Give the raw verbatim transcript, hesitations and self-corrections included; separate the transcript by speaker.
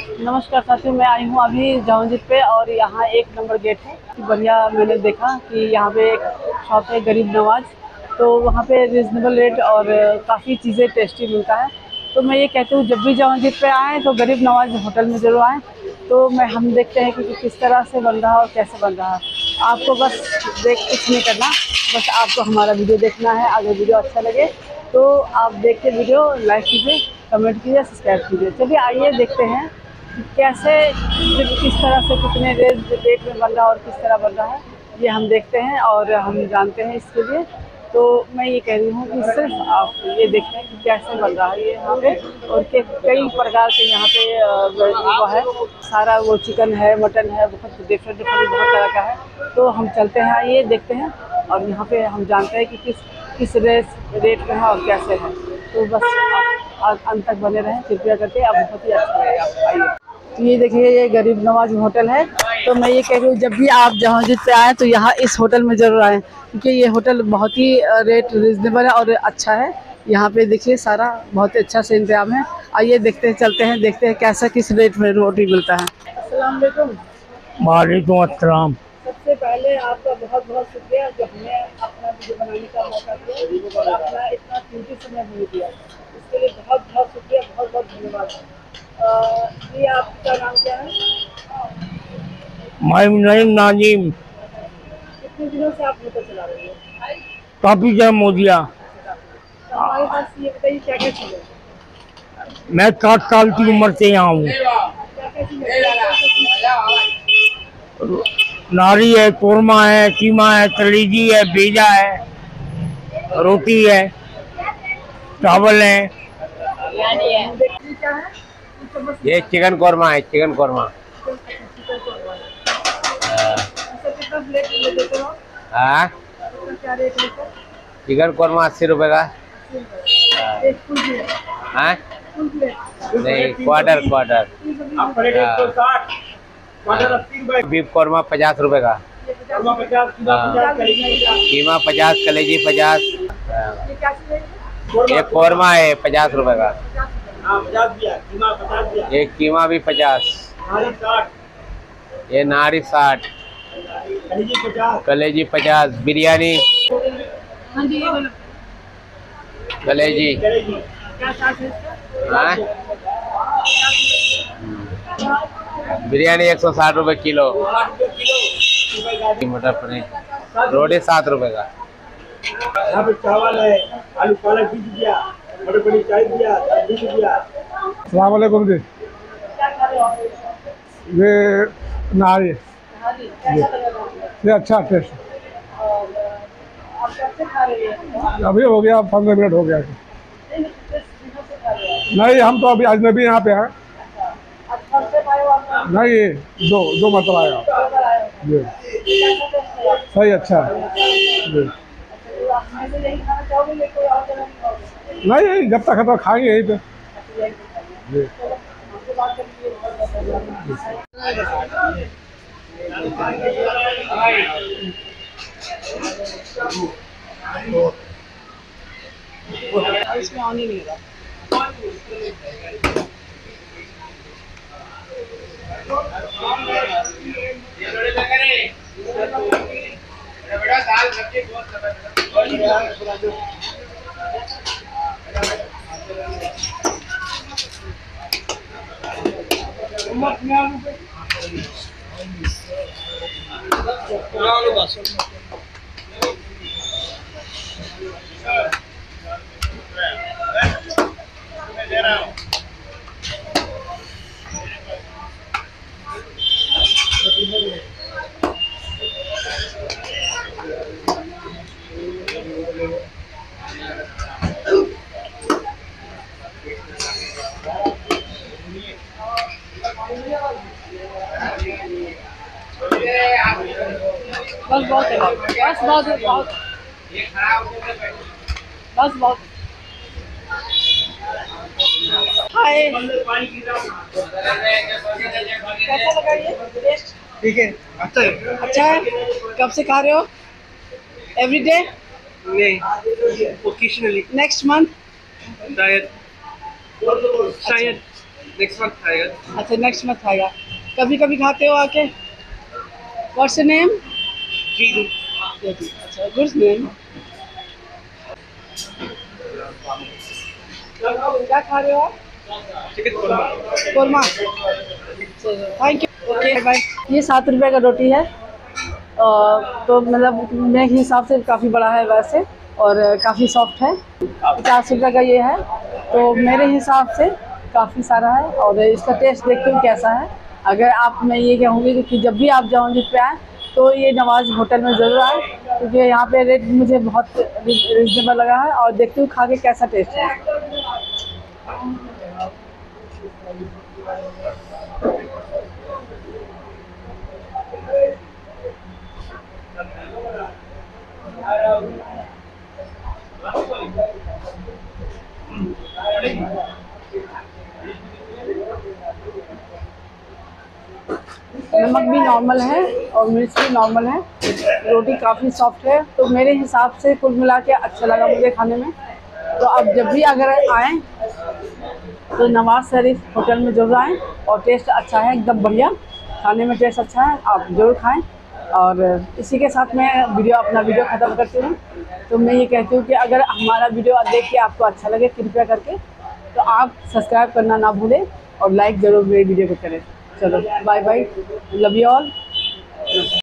Speaker 1: नमस्कार साथियों, मैं आई हूँ अभी जहांगीर पे और यहाँ एक नंबर गेट है। बढ़िया, मैंने देखा कि यहाँ पे एक शॉप है गरीब नवाज, तो वहाँ पे रिजनेबल रेट और काफ़ी चीज़ें टेस्टी मिलता है। तो मैं ये कहती हूँ जब भी जहांगीर पे आएँ तो गरीब नवाज होटल में ज़रूर आएँ। तो मैं हम देखते हैं कि किस तरह से बन रहा है और कैसे बन रहा है। आपको बस देख कुछ नहीं करना, बस आपको हमारा वीडियो देखना है। अगर वीडियो अच्छा लगे तो आप देख के वीडियो लाइक कीजिए, कमेंट कीजिए, सब्सक्राइब कीजिए। चलिए आइए देखते हैं कैसे, किस तरह से, कितने रेट रेट में बन रहा है और किस तरह बन रहा है, ये हम देखते हैं और हम जानते हैं इसके लिए। तो मैं ये कह रही हूँ कि सिर्फ आप ये देखें कि कैसे बन रहा है ये यहाँ पे, और के कई प्रकार के यहाँ पे अ, वो है, सारा वो चिकन है, मटन है, बहुत डिफरेंट डिफरेंट बहुत तरह का है। तो हम चलते हैं, ये देखते हैं और यहाँ पे हम जानते हैं कि किस किस रेट रेट में है और कैसे है। तो बस आप अंत तक बने रहें कृपया करके, आप बहुत ही अच्छा लगेगा। आइए, तो ये देखिए, ये गरीब नवाज होटल है। तो मैं ये कह रही हूँ जब भी आप जहांगीर पे आएँ तो यहाँ इस होटल में ज़रूर आएँ, क्योंकि ये होटल बहुत ही रेट रिजनेबल है और अच्छा है। यहाँ पे देखिए सारा बहुत ही अच्छा से इंतजाम है। आइए देखते हैं, चलते हैं, देखते हैं कैसा किस रेट में रोटी मिलता है। अस्सलाम वालेकुम।
Speaker 2: वालेकुम अस्सलाम।
Speaker 1: सबसे पहले आपका बहुत बहुत शुक्रिया जो हमें अपना वीडियो बनाने का मौका दिया और अपना इतना कीमती समय हमें दिया, इसके लिए बहुत बहुत शुक्रिया, बहुत बहुत धन्यवाद। ये आपका नाम क्या है?
Speaker 2: मैं नईम नाजिम।
Speaker 1: कितने दिनों से आप होटल चला रहे हैं?
Speaker 2: काफी टाइम हो गया।
Speaker 1: तो हमारे पास ये बताइए क्या क्या चीज़ है?
Speaker 2: मैं साठ साल की उम्र से यहाँ हूँ।
Speaker 1: क्या क्या चीज़ है?
Speaker 2: नारी है, कोरमा है, कीमा है, कलेजी है, बेजा है, रोटी है, चावल है।
Speaker 3: ये चिकन कोरमा है, चिकन कोरमा।
Speaker 1: कितना प्लेट देते हो?
Speaker 3: हाँ,
Speaker 1: क्या रेट है सर?
Speaker 3: चिकन कोरमा अस्सी रुपए का।
Speaker 1: एक फुल प्लेट?
Speaker 3: हाँ,
Speaker 1: फुल प्लेट?
Speaker 3: नहीं, क्वार्टर क्वार्टर। बीफ कोरमा पचास रुपए का। कीमा पचास, कलेजी पचास। ये कोरमा है पचास रुपए का। ये कीमा भी पचास। ये नारी साठ, कलेजी पचास। बिरयानी कलेजी। हाँ, बिरयानी एक सौ साठ रुपए किलो। मटर पनीर रोटी सात रुपए का।
Speaker 4: यहाँ पे चावल है, आलू पालक बीस रुपया, मटर पनीर चालीस रुपया, बीस रुपया।
Speaker 5: अस्सलाम वालेकुम जी। ये नारी ये अच्छा टेस्ट। अभी हो गया पंद्रह मिनट हो गया। नहीं, हम तो अभी अजनबी यहाँ पे हैं। नहीं, दो दो मतलब आया जी। सही, अच्छा है जी। नहीं, जब तक है तो खाएंगे यहीं पे जी।
Speaker 1: इसमें ऑन ही नहीं रहा। बस बहुत है, बस बहुत है, बहुत बस बहुत। हाय, कैसा लगा ये टेस्ट?
Speaker 4: ठीक है, अच्छा है।
Speaker 1: अच्छा है। कब से खा रहे हो? Every day?
Speaker 4: नहीं, ओकेशनली।
Speaker 1: Next month?
Speaker 4: शायद शायद
Speaker 6: नेक्स्ट मंथ खाएगा।
Speaker 1: अच्छा नेक्स्ट मंथ खाएगा। कभी कभी खाते हो आके? What's your name? अच्छा गुड नेम। क्या खा रहे हो आप?
Speaker 6: Chicken korma.
Speaker 1: Korma. Thank you. Okay bye. ये सात रुपये का रोटी है। अ, तो मतलब मेरे हिसाब से काफ़ी बड़ा है वैसे, और काफ़ी सॉफ्ट है। पचास रुपये का ये है, तो मेरे हिसाब से काफ़ी सारा है। और इसका टेस्ट देखते हो कैसा है। अगर आप, मैं ये कहूँगी कि जब भी आप जौनदीप पे आएँ तो ये नवाज़ होटल में ज़रूर आए, क्योंकि यहाँ पे रेट मुझे बहुत रिजनेबल लगा है। और देखती हूँ खा के कैसा टेस्ट है। नमक भी नॉर्मल है और मिर्च भी नॉर्मल है। रोटी काफ़ी सॉफ्ट है, तो मेरे हिसाब से कुल मिला के अच्छा लगा मुझे खाने में। तो अब जब भी अगर आएँ तो नवाज शरीफ होटल में जरूर आएँ। और टेस्ट अच्छा है, एकदम बढ़िया खाने में टेस्ट अच्छा है, आप ज़रूर खाएँ। और इसी के साथ मैं वीडियो अपना वीडियो ख़त्म करती हूँ। तो मैं ये कहती हूँ कि अगर हमारा वीडियो देख के आपको अच्छा लगे कृपया करके तो आप सब्सक्राइब करना ना भूलें और लाइक ज़रूर मेरी वीडियो को करें। चलो bye bye, love you all.